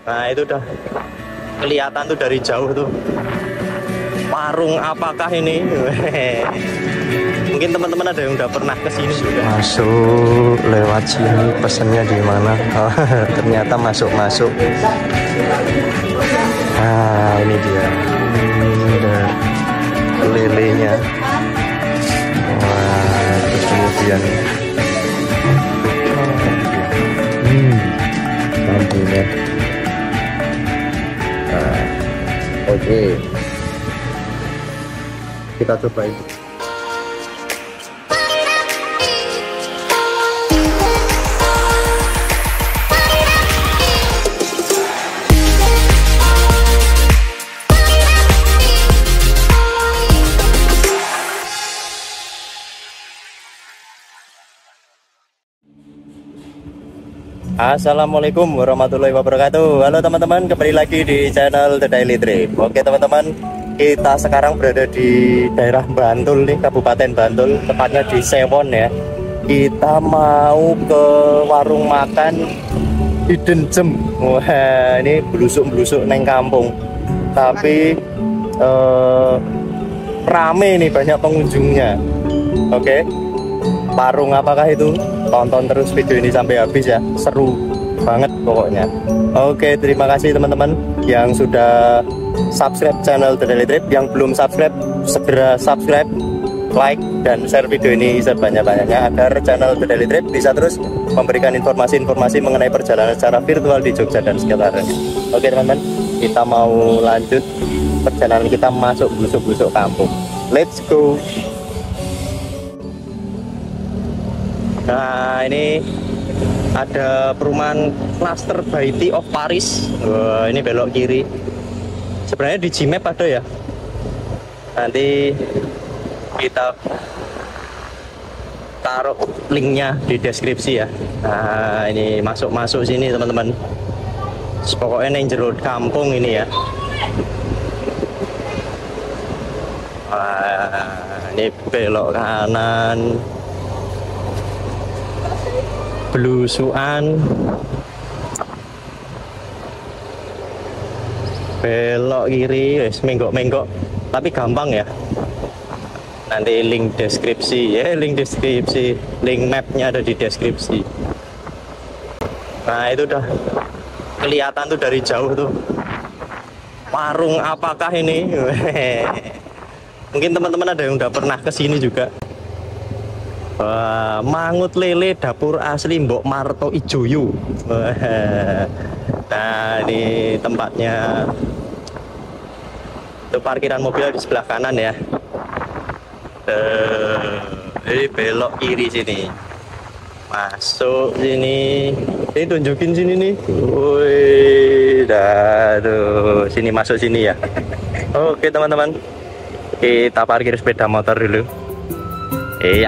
Nah itu udah kelihatan tuh dari jauh tuh. Warung apakah ini? Mungkin teman-teman ada yang udah pernah kesini juga. Masuk lewat sini, pesennya di mana? Oh, ternyata masuk. Nah ini dia. Ada lelenya. Wah, terus kemudian lampunya. Nah, oke. Kita cobain. Assalamualaikum warahmatullahi wabarakatuh. Halo teman-teman, kembali lagi di channel The Daily Trip. Oke teman-teman, kita sekarang berada di daerah Bantul nih, Kabupaten Bantul, tepatnya di Sewon ya. Kita mau ke warung makan Hidden Gem. Wah, ini belusuk-belusuk neng kampung. Tapi rame nih, banyak pengunjungnya. Oke, warung apakah itu? Tonton terus video ini sampai habis ya, seru banget pokoknya. Oke, terima kasih teman-teman yang sudah subscribe channel The Daily Trip. Yang belum subscribe, segera subscribe, like, dan share video ini sebanyak-banyaknya agar channel The Daily Trip bisa terus memberikan informasi-informasi mengenai perjalanan secara virtual di Jogja dan sekitarnya. Oke teman-teman, kita mau lanjut perjalanan kita masuk belusuk-belusuk kampung. Let's go. Nah ini ada perumahan Cluster Baiti of Paris. Wah, ini belok kiri. Sebenarnya di Gmap ada ya. Nanti kita taruh linknya di deskripsi ya. Nah ini masuk sini teman-teman. Pokoknya yang jero kampung ini ya. Wah, ini belok kanan. Belusuan, belok kiri, menggok-menggok, tapi gampang ya. Nanti link deskripsi ya, link mapnya ada di deskripsi. Nah itu udah kelihatan tuh dari jauh tuh. Warung apakah ini? Mungkin teman-teman ada yang udah pernah kesini juga. Mangut lele dapur asli Mbok Marto Ijoyo. Nah ini tempatnya. Itu parkiran mobil di sebelah kanan ya. Ini belok kiri sini. Masuk sini. Ini tunjukin sini nih. Wih, tuh sini, masuk sini ya. Oke teman-teman, kita parkir sepeda motor dulu. Iya.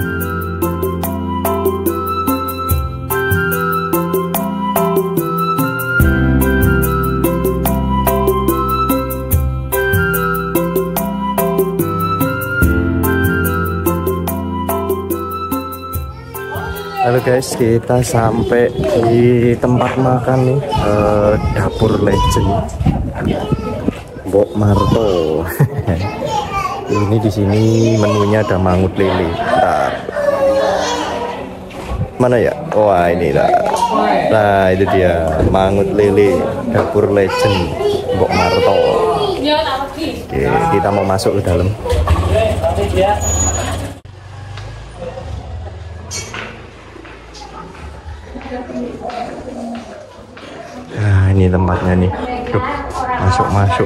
Halo guys, kita sampai di tempat makan nih, dapur legend Mbok Marto. Ini di sini menunya ada mangut lele. Bentar. Mana ya? Wah ini lah. Nah itu dia mangut lele dapur legend Mbok Marto. Oke, kita mau masuk ke dalam. Nah ini tempatnya nih. Duh, masuk.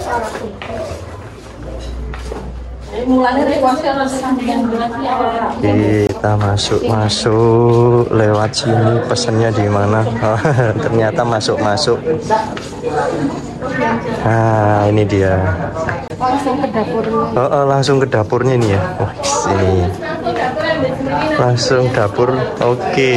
Kita masuk lewat sini, pesennya di mana? Oh, ternyata masuk. Nah ini dia. Langsung ke dapurnya. Langsung ke dapurnya nih ya. Oh, sini. Langsung dapur. Oke.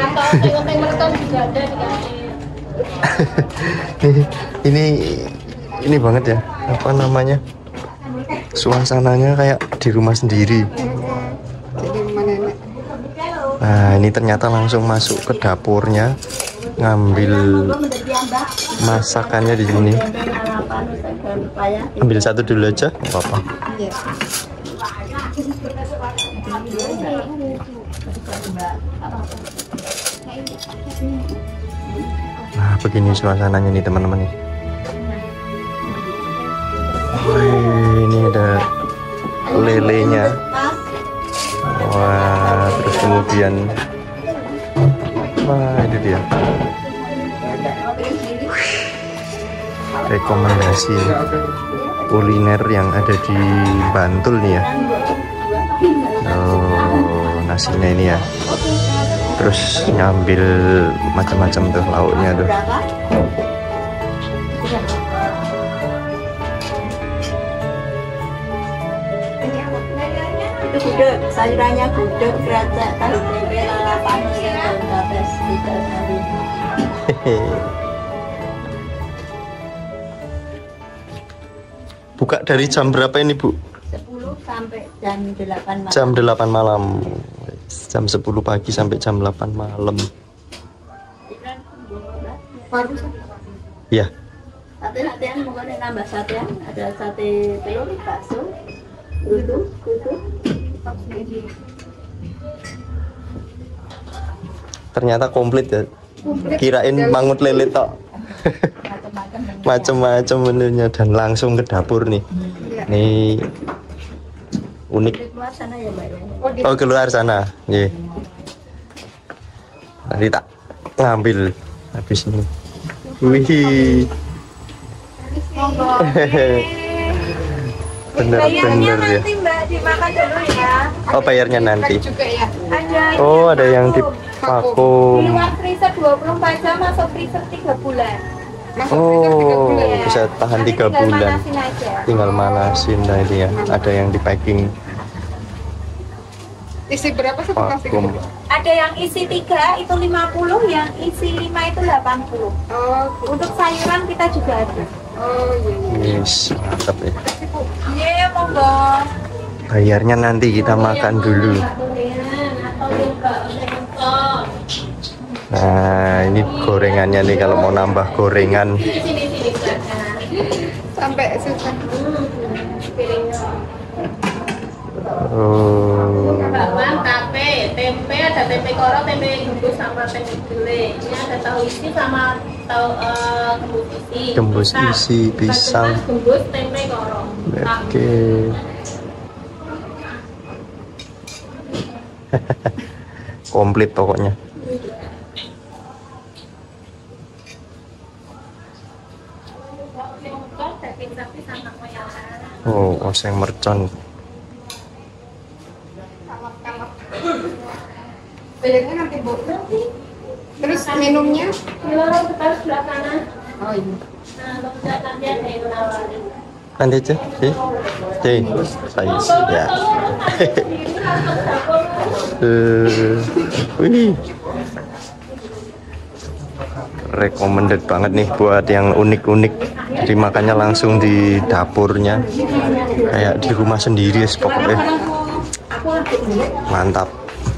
ini banget ya, apa namanya, suasananya kayak di rumah sendiri. Nah ini ternyata langsung masuk ke dapurnya, ngambil masakannya di sini. Ambil satu dulu aja, nggak apa-apa. Nah, begini suasananya nih teman-teman nih. Ini ada lelenya. Wah, terus kemudian wah, itu dia. Rekomendasi kuliner yang ada di Bantul nih ya. Oh, nasinya ini ya. Terus ngambil macam-macam tuh lauknya tuh. Itu gudeg, sayurannya gudeg, krecek, tahu tempe, lalapan, dan gabes, tidak sari. Buka dari jam berapa ini, Bu? 10 sampai jam 8 malam. Jam 8 malam. Jam 10 pagi sampai jam 8 malam. Iya. Sate-satean mungkin nambah satean, ada sate telur, bakso, kudu. Ternyata komplit ya. Kirain mangut lele tok. Macam-macam menunya dan langsung ke dapur nih. Nih unik. Keluar sana ya, Mbak ya. Oh, keluar sana. Nggih. Nanti tak ngambil habis ini. Wih. Bener-bener ya. Nanti Mbak dimakan dulu ya. Oh, bayarnya nanti. Juga ya. Ada. Oh, ada yang di vakum. Keluar freezer 24 jam, masuk freezer 3 bulan. Oh, bisa tahan 3 bulan. Manasin aja. Tinggal manasin nah ini ya. Ada yang di packing Isi berapa satu kasih? vakum. Ada yang isi 3 itu 50, yang isi 5 itu 80. Oh, Untuk sayuran kita juga ada. oh iya. Yes, mantap ya. Iya, monggo. Bayarnya nanti kita makan dulu. Nah, ini gorengannya nih kalau mau nambah gorengan. Sampai susah. Oh. Bakwan, tape, tempe, ada tempe koro, tempe gembus sama tempe gulai. Ini ada tahu isi sama tahu gembus isi. Gembus isi, pisang. Gembus tempe koro. Oke. Komplit pokoknya. Oh, oseng mercon. Bayarnya nanti Bu. Terus minumnya? Lorong kita sebelah kanan. Oh iya. Nah, kalau nanti ada yang nawarin. Nanti aja, saya ya. Wih, recommended banget nih buat yang unik-unik. Jadi makannya langsung di dapurnya, kayak di rumah sendiri ya pokoknya. Mantap.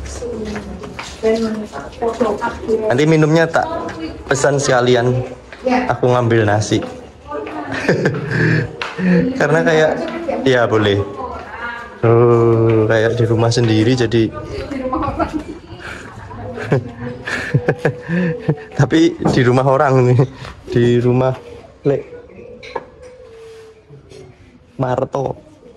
Nanti minumnya tak pesan sekalian. Aku ngambil nasi. Karena kayak ya boleh. Oh, kayak di rumah sendiri jadi. Tapi di rumah orang nih, di rumah Lek Marto.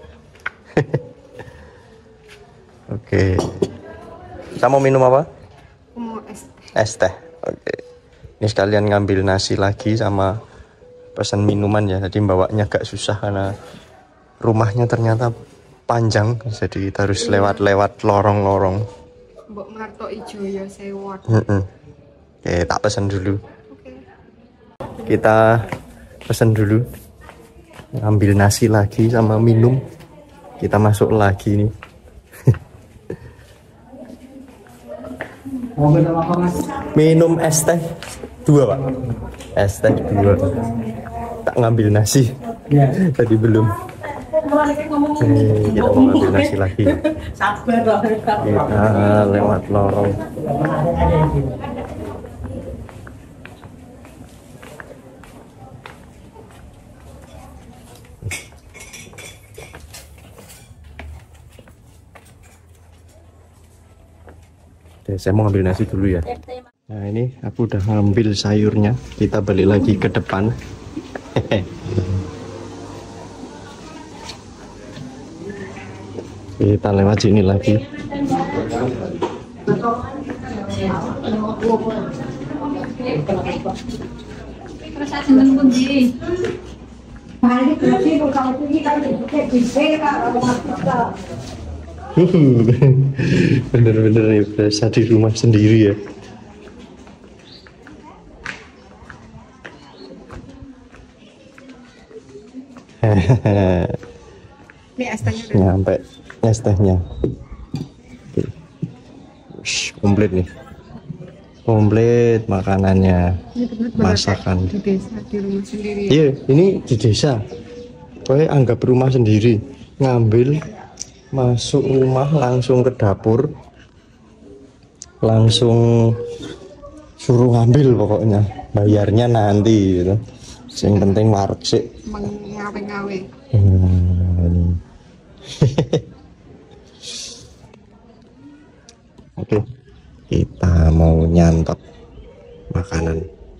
Oke. Kita mau minum apa? Mau es. Es teh. Oke. Ini sekalian ngambil nasi lagi sama pesan minuman ya. Tadi bawanya agak susah karena rumahnya ternyata panjang, jadi kita harus lewat-lewat lorong-lorong. Mbok Marto Ijoyo Sewot. Oke, tak pesan dulu. Oke. Kita pesan dulu. Ambil nasi lagi sama minum. Kita masuk lagi nih. Minum es teh 2, Pak. Es teh 2. Tak ngambil nasi. Tadi belum. Kita mau ngambil nasi lagi. Kita lewat lorong. Oke, saya mau ambil nasi dulu ya. Nah, ini aku udah ngambil sayurnya. Kita balik lagi ke depan. Kita lewat sini lagi. Bener-bener ya, berasa di rumah sendiri ya. Ini es tehnya udah. Nyampe es tehnya. Oke. Ush, komplit nih. Komplit makanannya. Ini bener-bener Masakan. kayak di desa, di rumah sendiri ya. Iya, ini di desa. Pokoknya anggap rumah sendiri. Ngambil, masuk rumah langsung ke dapur, langsung suruh ngambil pokoknya. Bayarnya nanti gitu. Yang penting wareg sih. Mengawe-ngawe. Ini. Oke, kita mau nyantap makanan.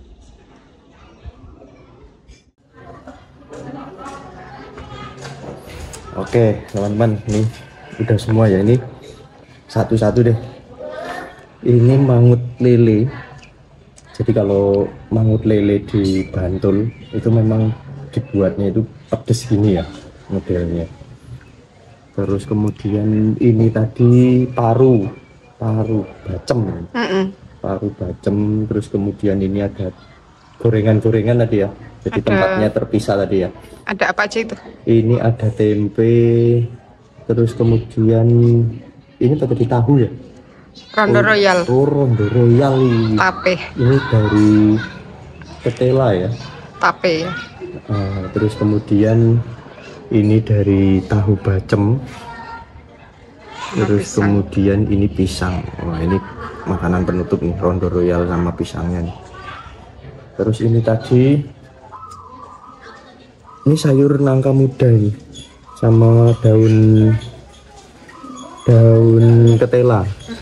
Oke, teman-teman, nih udah semua ya. Ini satu-satu deh. Ini mangut lele. Jadi kalau mangut lele di Bantul itu memang dibuatnya itu pedes gini ya modelnya. Terus kemudian ini tadi paru bacem. Paru bacem. Terus kemudian ini ada gorengan-gorengan tadi ya. Jadi Ada. tempatnya terpisah tadi ya. Ada apa aja itu? Ini ada tempe. Terus kemudian ini tadi tahu ya. Rondo Royal. Oh, Rondo Royal. Tape. Ini dari ketela ya. Tape ya. Terus kemudian ini dari tahu bacem. Terus pisang. kemudian ini pisang. Wah, ini makanan penutup nih, Rondo Royal sama pisangnya nih. Terus ini tadi ini sayur nangka muda ini sama daun ketela.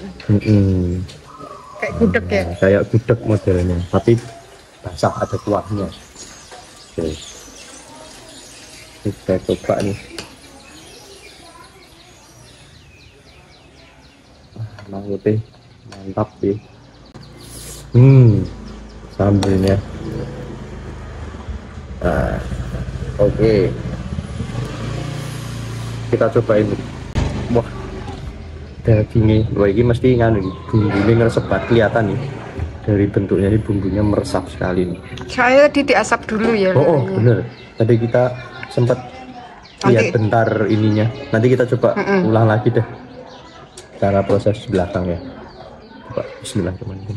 Kayak gudeg ya. Nah, kayak gudeg modelnya, tapi basah, ada kuahnya. Oke, kita coba nih. Mangute mantap sih. Sambelnya. Nah, oke. Kita cobain. Wah, dagingnya, wah ini mesti nganu nih, bumbunya ngeresep banget, kelihatan nih dari bentuknya, ini bumbunya meresap sekali nih. Saya diasap dulu ya. Oh, lelenya. bener, tadi kita sempat lihat Nanti. bentar ininya, nanti kita coba ulang lagi deh cara proses belakang ya. Coba bismillahirrahmanirrahim.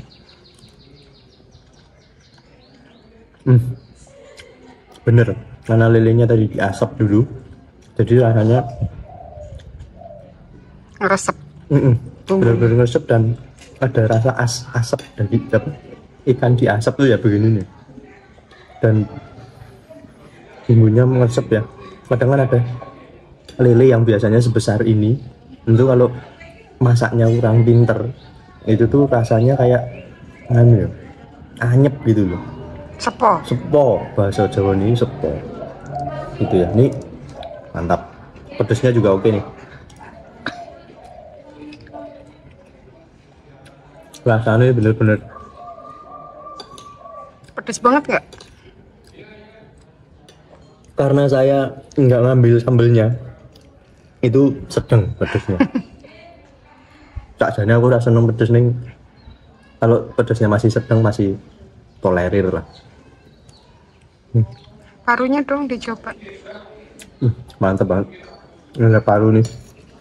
Bener, karena lelenya tadi diasap dulu, jadi rasanya Resep. bener-bener ngesep dan ada rasa asap dari ikan diasap tuh ya begini nih, dan bumbunya mengesep ya. Kadang kan ada lele yang biasanya sebesar ini, tentu kalau masaknya kurang pinter itu tuh rasanya kayak anu ya, anyep gitu loh. Sepo bahasa Jawa ini, sepo gitu ya. Ini mantap, pedesnya juga oke nih. Rasanya bener-bener Pedes banget nggak? karena saya nggak ngambil sambelnya, itu sedang pedesnya. Tak jane aku rasa seneng pedes nih. Kalau pedesnya masih sedang, masih tolerir lah. Parunya dong dicoba. Mantap banget. Ini ada paru nih.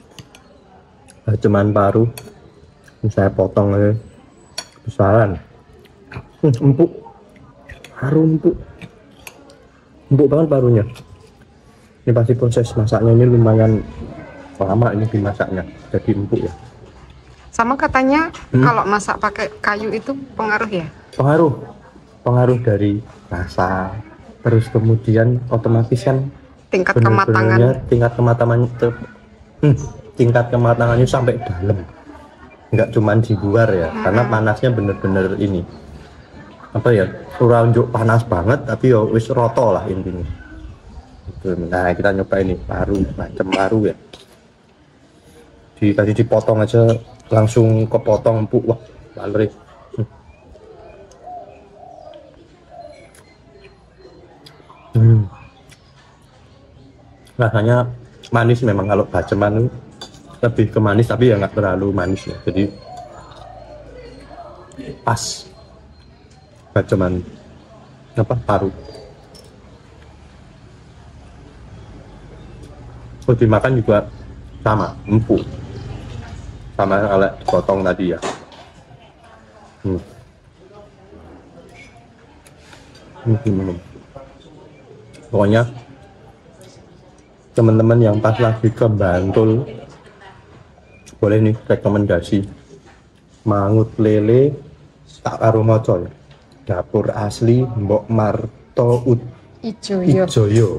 Cuman paru. Ini saya potong aja besaran. Empuk. Paru empuk. Empuk banget parunya. Ini pasti proses masaknya ini lumayan lama ini dimasaknya. Jadi empuk ya. Sama katanya kalau masak pakai kayu itu pengaruh ya? Pengaruh dari rasa. Terus kemudian otomatis kan Tingkat bener-benernya kematangan. tingkat kematangannya sampai dalam. nggak cuman di luar ya, karena panasnya bener-bener ini apa ya, ora unjuk panas banget tapi ya wis roto lah intinya. Nah kita nyoba ini paru, macam paru ya. Tadi dipotong aja langsung kepotong empuk, wah baler. Rasanya manis memang, kalau baceman lebih ke manis tapi ya nggak terlalu manis ya, jadi pas baceman apa paru. Oh, dimakan juga sama empuk, sama kalau potong tadi ya. Pokoknya teman-teman yang pas lagi ke Bantul boleh nih rekomendasi mangut lele tak karo moco ya, dapur asli Mbok Marto Ijoyo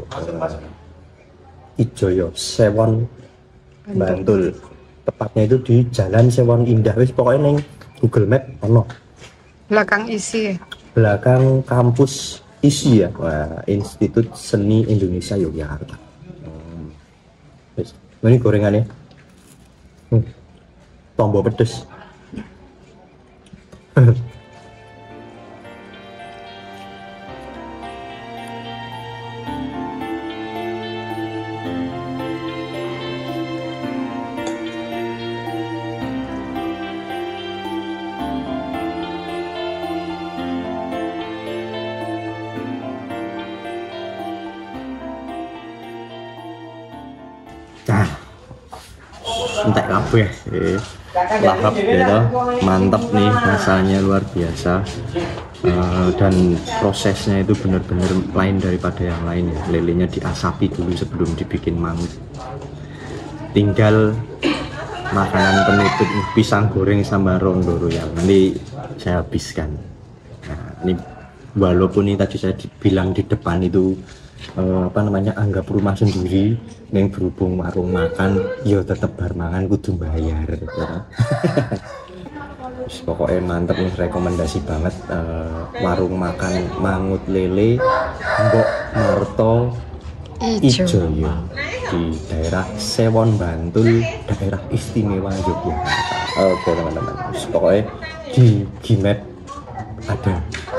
Sewon Bantul, tepatnya itu di Jalan Sewon Indah. Wis pokoknya neng Google Map ono Belakang isi. belakang kampus isi ya. Wah, Institut Seni Indonesia Yogyakarta. Ini gorengannya tombol pedes. Nah, entek kabeh lahap gitu, mantap nih rasanya, luar biasa. Dan prosesnya itu benar-benar lain daripada yang lain ya. Lelenya diasapi dulu sebelum dibikin mangut. Tinggal makanan penutup pisang goreng sama rondoro yang nanti saya habiskan. Nah, ini walaupun ini tadi saya bilang di depan itu apa namanya, anggap rumah sendiri, yang berhubung warung makan ya tetep bar mangan kudu bayar ya. Pokoknya mantep nih, rekomendasi banget warung makan mangut lele Mbok Marto Ijoyo di daerah Sewon Bantul, daerah istimewa Yogyakarta. Oke teman-teman, pokoknya di Gmap ada.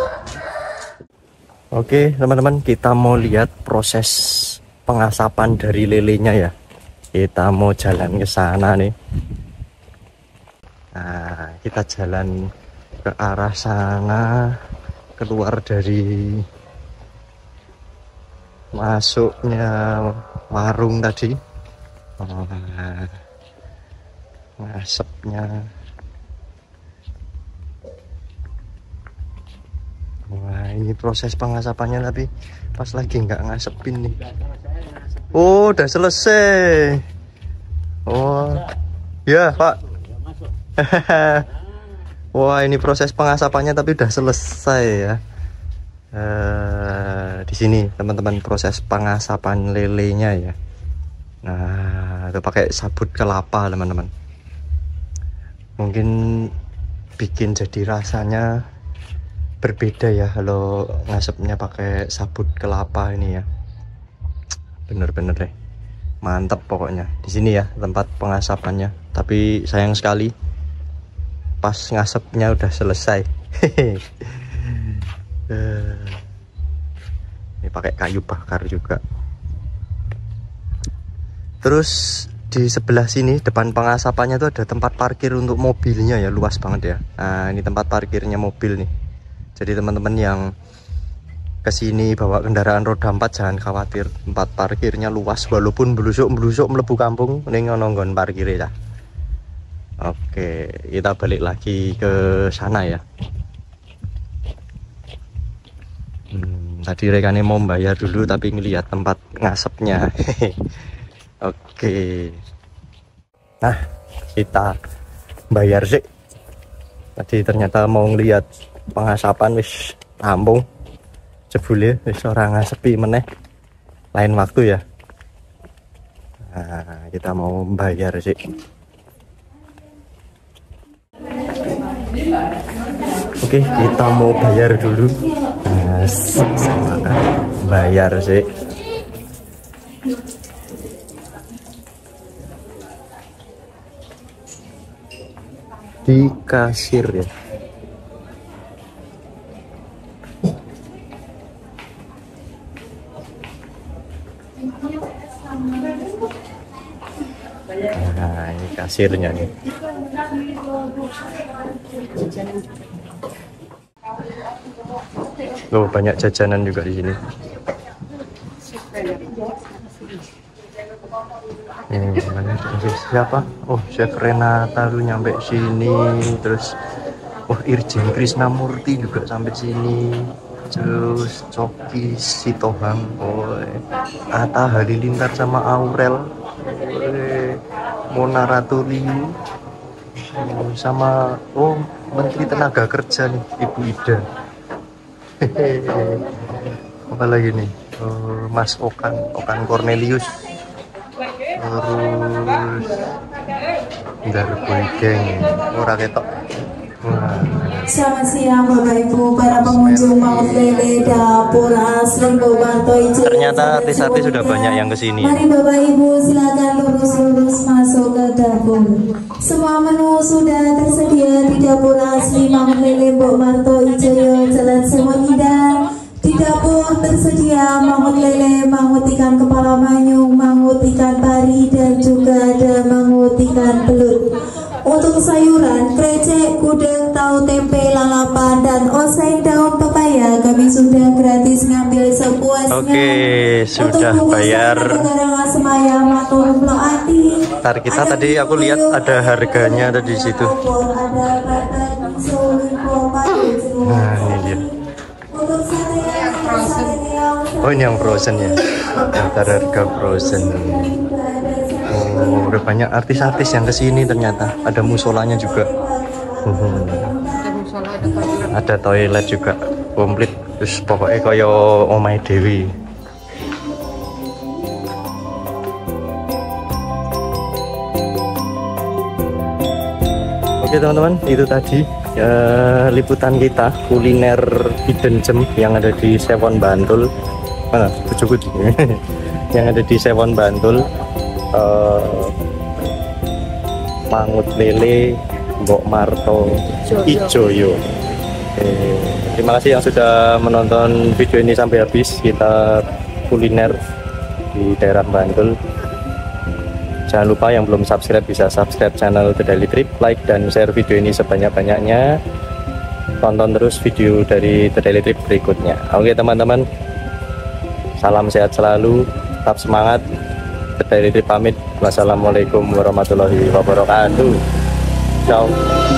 Oke teman-teman, kita mau lihat proses pengasapan dari lelenya ya. Kita mau jalan ke sana nih. Nah, kita jalan ke arah sana, keluar dari masuknya warung tadi. Ngasepnya. Wah, ini proses pengasapannya tapi pas lagi nggak ngasepin nih. Oh, udah selesai. Oh, ya Pak. Wah, ini proses pengasapannya tapi udah selesai ya. Di sini teman-teman proses pengasapan lelenya ya. Nah, itu pakai sabut kelapa teman-teman. Mungkin bikin jadi rasanya berbeda ya kalau ngasepnya pakai sabut kelapa ini ya. Bener-bener deh, mantap pokoknya. Di sini ya tempat pengasapannya. Tapi sayang sekali pas ngasepnya udah selesai. Ini pakai kayu bakar juga. Terus di sebelah sini depan pengasapannya tuh ada tempat parkir untuk mobilnya ya, luas banget ya. Nah, ini tempat parkirnya mobil nih. Jadi teman-teman yang kesini bawa kendaraan roda 4 jangan khawatir, tempat parkirnya luas walaupun belusuk mlebu kampung ning ono nggon parkir ya. Oke, kita balik lagi ke sana ya. Tadi rekannya mau bayar dulu tapi ngelihat tempat ngasepnya. Oke. Nah, kita bayar sih. Tadi ternyata mau ngelihat pengasapan wis rampung. Jebule wis ora ngasepi meneh. Lain waktu ya. Nah, kita mau bayar sih. Oke, kita mau bayar dulu. Bayar sih. Di kasir ya. Nah, ini kasirnya nih. Loh, banyak jajanan juga di sini. Ini siapa? Oh, Chef Renata lu nyampe sini. Terus Irjen Krisnamurti juga sampai sini. Terus Coki Sitohang, Atta Halilintar sama Aurel, Mona Ratuliu, sama Menteri Tenaga Kerja nih, Ibu Ida. Apa lagi nih? Mas Okan Cornelius. Terus Garboy Geng, ora ketok. Selamat siang Bapak Ibu, para pengunjung Maut Lele Dapur Asli Bobarto Ijo. Ternyata artis-artis sudah banyak yang kesini. Mari Bapak Ibu silakan lurus-lurus masuk ke dapur. Semua menu sudah tersedia di Dapur Asli Maut Lele Bobarto Ijo, Jalan Semongida. Di dapur tersedia mangut lele, mangut ikan kepala manyung, mangut ikan pari, dan juga ada mangut ikan belut. Untuk sayuran, krecek, gudeg, tahu tempe, lalapan, dan oseng daun pepaya kami sudah gratis ngambil sepuasnya. Oke, sudah bayar. Ntar kita tadi aku lihat ada harganya ada di situ. Nah, ini dia. Oh, ini yang frozen ya. Daftar harga frozen. Oh, udah banyak artis-artis yang kesini ternyata. Ada musolanya juga. Ada toilet juga komplit. Terus pokoknya koyo omahe Dewi. Oke teman-teman, itu tadi liputan kita kuliner hidden gem yang ada di Sewon Bantul. Mana? Bujuk yang ada di Sewon Bantul. Mangut lele, Mbok Marto, Ijoyo. Terima kasih yang sudah menonton video ini sampai habis. Kita kuliner di daerah Bantul. Jangan lupa yang belum subscribe bisa subscribe channel The Daily Trip, like dan share video ini sebanyak-banyaknya. Tonton terus video dari The Daily Trip berikutnya. Oke teman-teman, salam sehat selalu, tetap semangat. The Daily Trip pamit. Wassalamualaikum warahmatullahi wabarakatuh. Ciao.